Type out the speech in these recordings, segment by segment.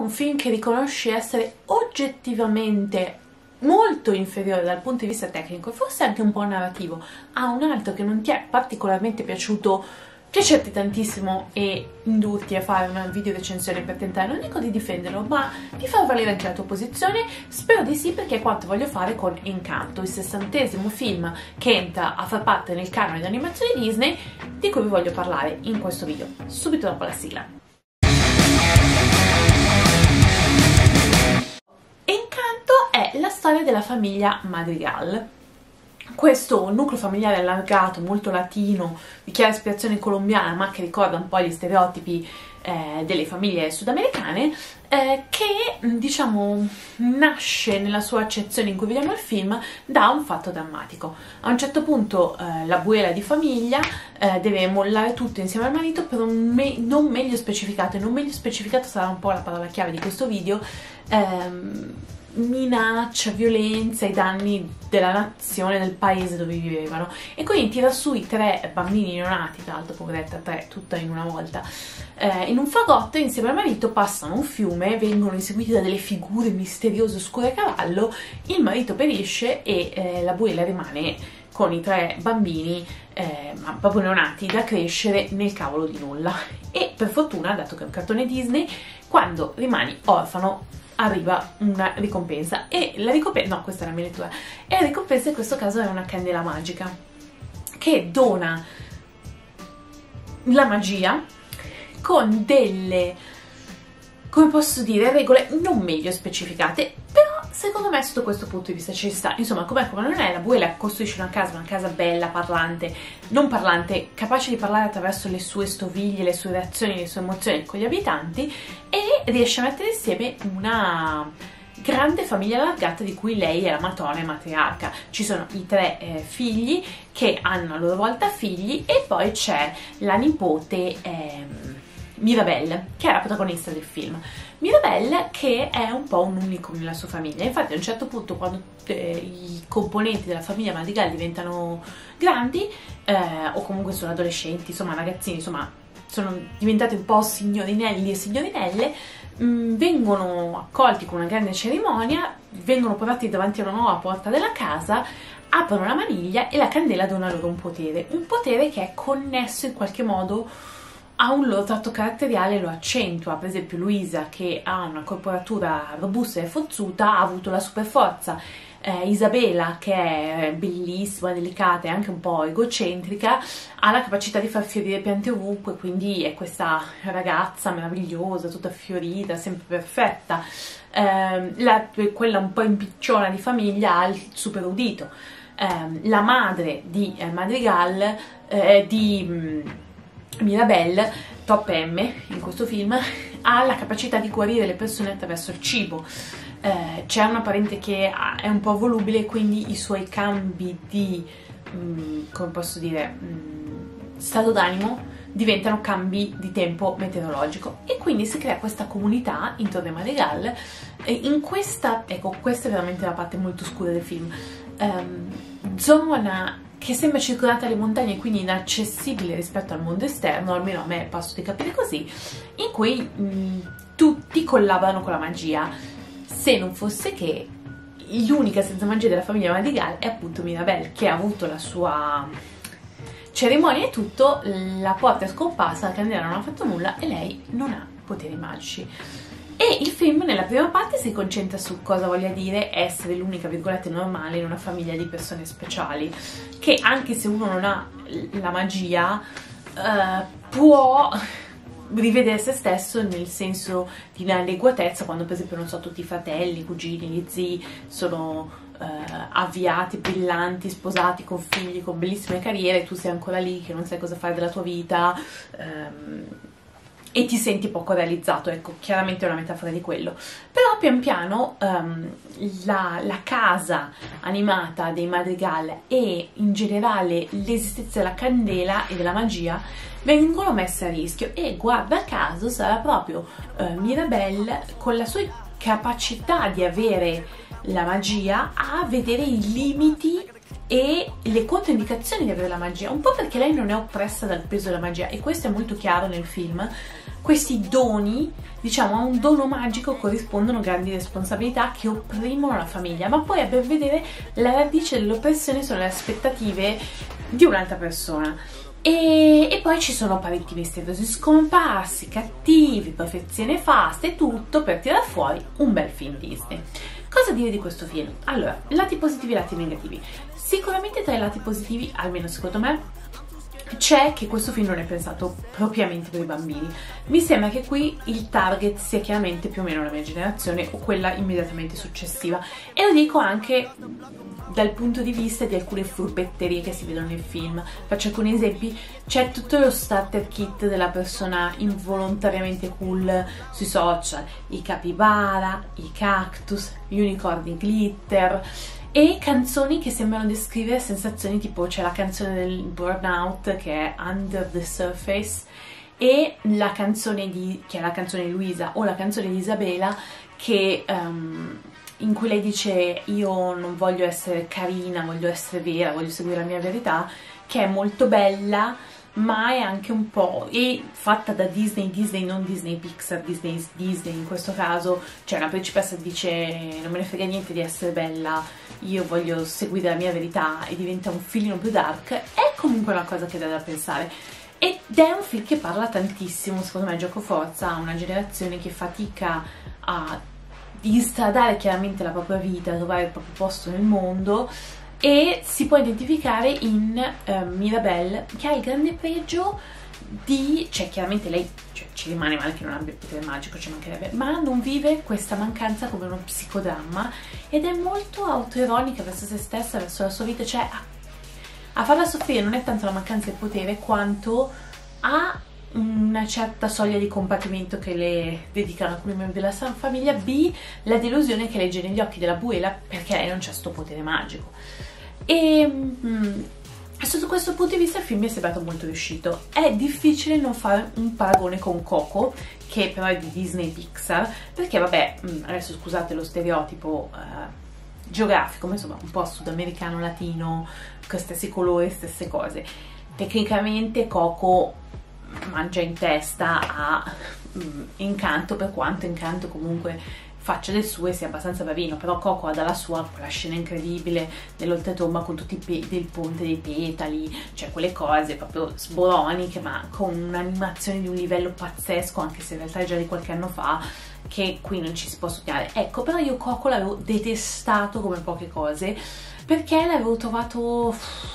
un film che riconosce essere oggettivamente molto inferiore dal punto di vista tecnico e forse anche un po' narrativo a un altro che non ti è particolarmente piacerti tantissimo e indurti a fare una video recensione per tentare, non dico di difenderlo, ma di far valere anche la tua posizione? Spero di sì, perché è quanto voglio fare con Encanto, il 60° film che entra a far parte nel canone di animazione Disney, di cui vi voglio parlare in questo video, subito dopo la sigla. Encanto è la storia della famiglia Madrigal. Questo nucleo familiare allargato, molto latino, di chiara ispirazione colombiana, ma che ricorda un po' gli stereotipi delle famiglie sudamericane, che diciamo nasce nella sua accezione in cui vediamo il film da un fatto drammatico. A un certo punto l'abuela di famiglia deve mollare tutto insieme al marito per un non meglio specificato, e non meglio specificato sarà un po' la parola chiave di questo video, minaccia, violenza ai danni della nazione, del paese dove vivevano, e quindi tira su i 3 bambini neonati, tra l'altro poveretta, 3 tutta in una volta, in un fagotto insieme al marito, passano un fiume, vengono inseguiti da delle figure misteriose oscure a cavallo, il marito perisce e l'abuela rimane con i 3 bambini ma proprio neonati da crescere nel cavolo di nulla. E per fortuna, dato che è un cartone Disney, quando rimani orfano arriva una ricompensa, e la ricompensa, no, questa è la mia lettura, e la ricompensa in questo caso è una candela magica che dona la magia con delle, come posso dire, regole non meglio specificate, però secondo me sotto questo punto di vista ci sta. Insomma, come non è, l'abuela costruisce una casa bella, parlante, non parlante, capace di parlare attraverso le sue stoviglie, le sue reazioni, le sue emozioni con gli abitanti, e riesce a mettere insieme una grande famiglia allargata di cui lei è la matrona e matriarca. Ci sono i 3 figli che hanno a loro volta figli, e poi c'è la nipote Mirabelle, che è la protagonista del film. Mirabelle che è un po' un unicum nella sua famiglia, infatti a un certo punto, quando i componenti della famiglia Madrigal diventano grandi o comunque sono adolescenti, insomma ragazzini, insomma sono diventati un po' signorinelli e signorinelle, vengono accolti con una grande cerimonia, vengono portati davanti a una nuova porta della casa, aprono la maniglia e la candela dona loro un potere che è connesso in qualche modo ha un loro tratto caratteriale e lo accentua. Per esempio Luisa, che ha una corporatura robusta e forzuta, ha avuto la super forza. Isabella, che è bellissima, delicata e anche un po' egocentrica, ha la capacità di far fiorire piante ovunque, quindi è questa ragazza meravigliosa, tutta fiorita, sempre perfetta. Quella un po' impicciona di famiglia ha il super udito. La madre di Madrigal, di Mirabelle, Top M in questo film, ha la capacità di guarire le persone attraverso il cibo. C'è una parente che è un po' volubile, quindi i suoi cambi di, come posso dire, stato d'animo diventano cambi di tempo meteorologico, e quindi si crea questa comunità intorno a Madrigal. In questa, ecco, questa è veramente la parte molto scura del film, zona che sembra circondata dalle montagne, quindi inaccessibile rispetto al mondo esterno, almeno a me posso di capire così, in cui tutti collaborano con la magia, se non fosse che l'unica senza magia della famiglia Madrigal è appunto Mirabelle, che ha avuto la sua cerimonia e tutto, la porta è scomparsa, la candela non ha fatto nulla e lei non ha poteri magici. E il film nella prima parte si concentra su cosa voglia dire essere l'unica virgolette normale in una famiglia di persone speciali, che anche se uno non ha la magia può rivedere se stesso nel senso di inadeguatezza, quando per esempio, non so, tutti i fratelli, i cugini, gli zii sono avviati, brillanti, sposati, con figli, con bellissime carriere, e tu sei ancora lì che non sai cosa fare della tua vita, e ti senti poco realizzato. Ecco, chiaramente è una metafora di quello. Però pian piano la casa animata dei Madrigal e in generale l'esistenza della candela e della magia vengono messe a rischio, e guarda caso sarà proprio Mirabelle, con la sua capacità di avere la magia, a vedere i limiti e le controindicazioni di avere la magia, un po' perché lei non è oppressa dal peso della magia, e questo è molto chiaro nel film, questi doni, diciamo, a un dono magico corrispondono grandi responsabilità che opprimono la famiglia, ma poi a ben vedere la radice dell'oppressione sono le aspettative di un'altra persona. E poi ci sono parenti misteriosi scomparsi, cattivi, profezie nefaste, tutto per tirare fuori un bel film Disney. Cosa dire di questo film? Allora, lati positivi e lati negativi. Sicuramente tra i lati positivi, almeno secondo me, c'è che questo film non è pensato propriamente per i bambini. Mi sembra che qui il target sia chiaramente più o meno la mia generazione o quella immediatamente successiva, e lo dico anche dal punto di vista di alcune furbetterie che si vedono nel film. Faccio alcuni esempi: c'è tutto lo starter kit della persona involontariamente cool sui social, i capibara, i cactus, gli unicorni glitter, e canzoni che sembrano descrivere sensazioni tipo c'è la canzone del Burnout che è Under the Surface, e la canzone che è la canzone di Luisa, o la canzone di Isabela che in cui lei dice io non voglio essere carina, voglio essere vera, voglio seguire la mia verità, che è molto bella, ma è anche un po' fatta da Disney, non Disney Pixar, Disney in questo caso. Cioè una principessa dice non me ne frega niente di essere bella, io voglio seguire la mia verità, e diventa un filino più dark. È comunque una cosa che dà da pensare, ed è un film che parla tantissimo, secondo me, gioco forza a una generazione che fatica a instradare chiaramente la propria vita, a trovare il proprio posto nel mondo, e si può identificare in Mirabelle, che ha il grande pregio di, cioè chiaramente lei, cioè, ci rimane male che non abbia il potere magico, ci mancherebbe, ma non vive questa mancanza come uno psicodramma, ed è molto autoironica verso se stessa, verso la sua vita. Cioè a farla soffrire non è tanto la mancanza di potere quanto a una certa soglia di compatimento che le dedicano alcuni membri della sua famiglia, b la delusione che legge negli occhi della Buela perché lei non c'ha sto potere magico. E sotto questo punto di vista il film mi è sembrato molto riuscito. È difficile non fare un paragone con Coco, che però è di Disney Pixar, perché vabbè, adesso scusate lo stereotipo geografico, ma insomma un po' sudamericano, latino, con stessi colori, stesse cose. Tecnicamente Coco mangia in testa a Incanto, per quanto Incanto comunque faccia del suo e sia abbastanza bravino, però Coco ha dalla sua quella scena incredibile dell'oltretomba con tutti del ponte dei petali, cioè quelle cose proprio sboroniche, ma con un'animazione di un livello pazzesco, anche se in realtà è già di qualche anno fa, che qui non ci si può studiare. Ecco, però io Coco l'avevo detestato come poche cose, perché l'avevo trovato...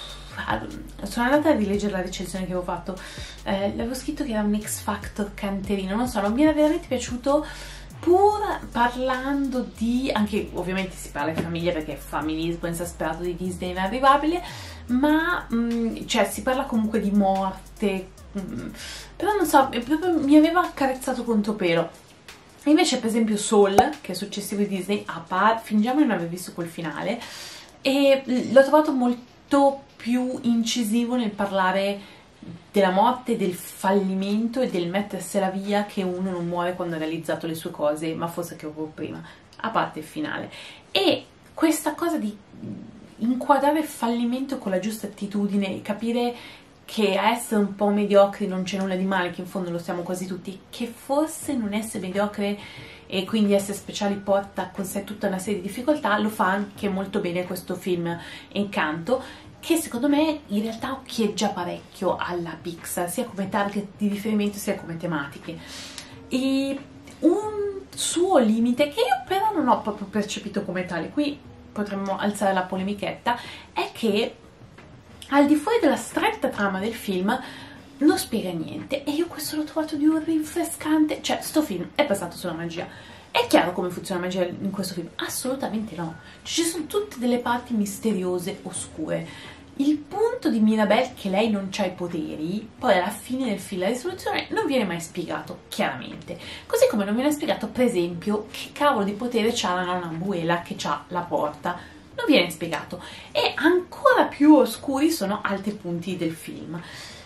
sono andata a rileggere la recensione che avevo fatto, l'avevo scritto che era un X Factor canterino, non so, non mi era veramente piaciuto, pur parlando di, anche ovviamente si parla di famiglia perché Familismo esasperato di Disney inarrivabile, ma cioè si parla comunque di morte, però non so, proprio mi aveva accarezzato contro pelo. Invece per esempio Soul, che è successivo di Disney, fingiamo di non aver visto quel finale, e l'ho trovato molto più incisivo nel parlare della morte, del fallimento e del mettersela via, che uno non muore quando ha realizzato le sue cose, ma forse che avevo prima, a parte il finale. E questa cosa di inquadrare il fallimento con la giusta attitudine, capire che a essere un po' mediocri non c'è nulla di male, che in fondo lo siamo quasi tutti, che forse non essere mediocre e quindi essere speciali porta con sé tutta una serie di difficoltà, lo fa anche molto bene questo film Encanto, che secondo me in realtà occhieggia parecchio alla Pixar, sia come target di riferimento sia come tematiche. E un suo limite, che io però non ho proprio percepito come tale, qui potremmo alzare la polemichetta, è che al di fuori della stretta trama del film non spiega niente, e io questo l'ho trovato di un rinfrescante. Cioè sto film è basato sulla magia. È chiaro come funziona la magia in questo film? Assolutamente no. Ci sono tutte delle parti misteriose, oscure. Il punto di Mirabelle, che lei non ha i poteri, poi alla fine del film la risoluzione non viene mai spiegato chiaramente. Così come non viene spiegato, per esempio, che cavolo di potere c'ha la nonna Abuela che c'ha la porta. Non viene spiegato. E ancora più oscuri sono altri punti del film.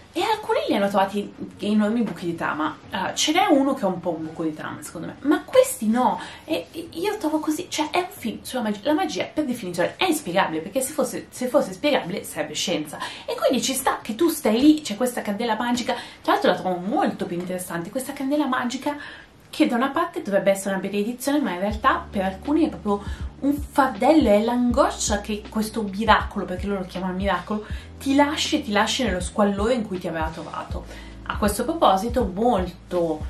e alcuni li hanno trovati enormi buchi di trama. Ce n'è uno che è un po' un buco di trama secondo me, ma questi no, e io trovo così, cioè è un film sulla magia. La magia per definizione è inspiegabile, perché se fosse spiegabile sarebbe scienza, e quindi ci sta che tu stai lì, c'è questa candela magica. Tra l'altro la trovo molto più interessante, questa candela magica che da una parte dovrebbe essere una benedizione, ma in realtà per alcuni è proprio un fardello, è l'angoscia che questo miracolo, perché loro lo chiamano miracolo, ti lasci nello squallore in cui ti aveva trovato. A questo proposito, molto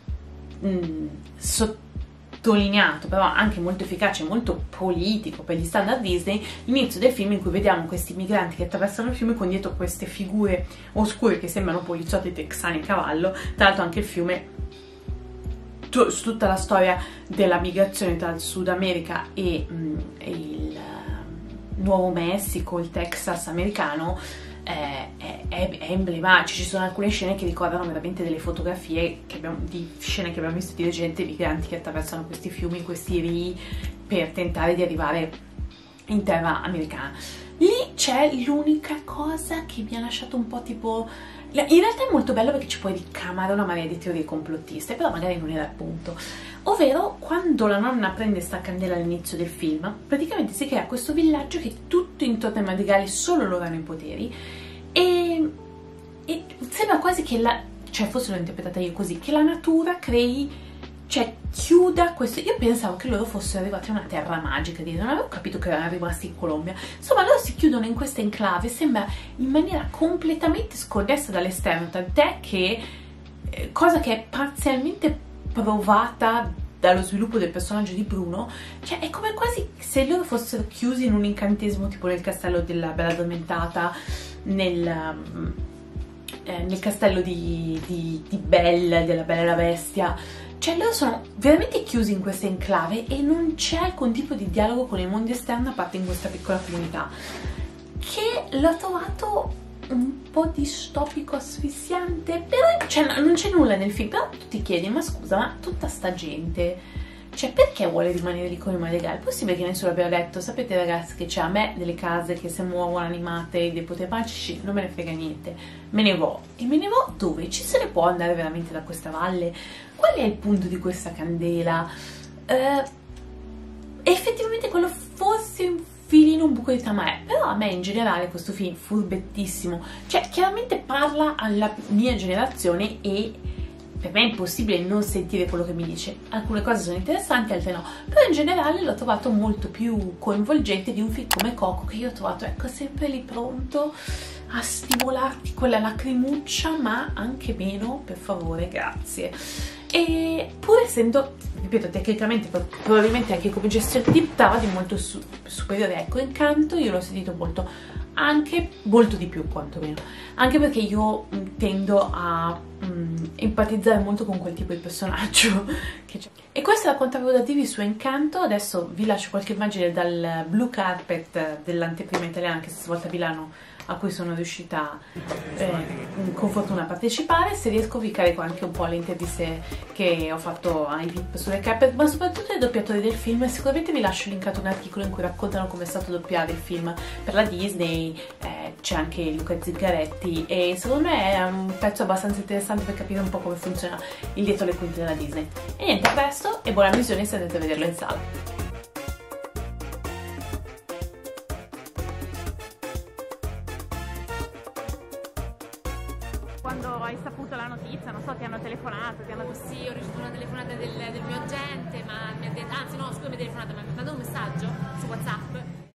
sottolineato, però anche molto efficace, molto politico per gli standard Disney, l'inizio del film in cui vediamo questi migranti che attraversano il fiume con dietro queste figure oscure che sembrano poliziotti texani a cavallo. Tra l'altro anche il fiume, su tutta la storia della migrazione tra il Sud America e il Nuovo Messico, il Texas americano, è emblematico. Ci sono alcune scene che ricordano veramente delle fotografie di scene che abbiamo visto di gente, migranti che attraversano questi fiumi, questi rii per tentare di arrivare in terra americana. Lì c'è l'unica cosa che mi ha lasciato un po' tipo... In realtà è molto bello perché ci puoi ricamare una marea di teorie complottiste, però magari non era il punto. Ovvero, quando la nonna prende sta candela all'inizio del film, praticamente si crea questo villaggio che tutto intorno ai madrigali solo loro hanno i poteri, e sembra quasi che cioè forse l'ho interpretata io così, che la natura crei, cioè chiuda questo. Io pensavo che loro fossero arrivati a una terra magica, non avevo capito che erano rimasti in Colombia. Insomma, loro si chiudono in questa enclave, sembra in maniera completamente sconnessa dall'esterno, tant'è che cosa che è parzialmente provata dallo sviluppo del personaggio di Bruno, cioè è come quasi se loro fossero chiusi in un incantesimo, tipo nel castello della Bella Addormentata, nel castello di Belle, della Bella e la Bestia. Cioè loro sono veramente chiusi in questa enclave e non c'è alcun tipo di dialogo con il mondo esterno a parte in questa piccola comunità, che l'ho trovato un po' distopico, asfissiante. Però cioè, non c'è nulla nel film, però tu ti chiedi, ma scusa, ma tutta sta gente, cioè perché vuole rimanere lì con i madrigali? È possibile che nessuno abbia detto, sapete ragazzi che c'è a me delle case che si muovono animate, dei poteri magici, non me ne frega niente, me ne vo. E me ne vo dove? Ci se ne può andare veramente da questa valle? Qual è il punto di questa candela? Effettivamente quello forse un filino, un buco di trama è, però a me in generale questo film furbettissimo, cioè chiaramente parla alla mia generazione e per me è impossibile non sentire quello che mi dice. Alcune cose sono interessanti, altre no, però in generale l'ho trovato molto più coinvolgente di un film come Coco, che io ho trovato, ecco, sempre lì pronto a stimolarti quella lacrimuccia, ma anche meno, per favore, grazie. E pur essendo, ripeto, tecnicamente probabilmente anche come gestione di trama di molto superiore, ecco, Encanto io l'ho sentito molto, anche molto di più quantomeno, anche perché io tendo a empatizzare molto con quel tipo di personaggio che c'è. E questo è la quanto avevo da dirvi su Encanto. Adesso vi lascio qualche immagine dal blue carpet dell'anteprima italiana che si è svolta a Milano, a cui sono riuscita con fortuna a partecipare. Se riesco vi carico anche un po' le interviste che ho fatto ai VIP sulle carpet, ma soprattutto ai doppiatori del film. Sicuramente vi lascio linkato un articolo in cui raccontano come è stato doppiare il film per la Disney, c'è anche Luca Zingaretti e secondo me è un pezzo abbastanza interessante per capire un po' come funziona il dietro le quinte della Disney. E niente, a presto e buona visione se andate a vederlo in sala. Quando hai saputo la notizia, non so, ti hanno telefonato, ti hanno... Sì, ho ricevuto una telefonata del mio agente, ma mi ha detto, anzi no, scusa, mi ha telefonato, mi ha mandato un messaggio su WhatsApp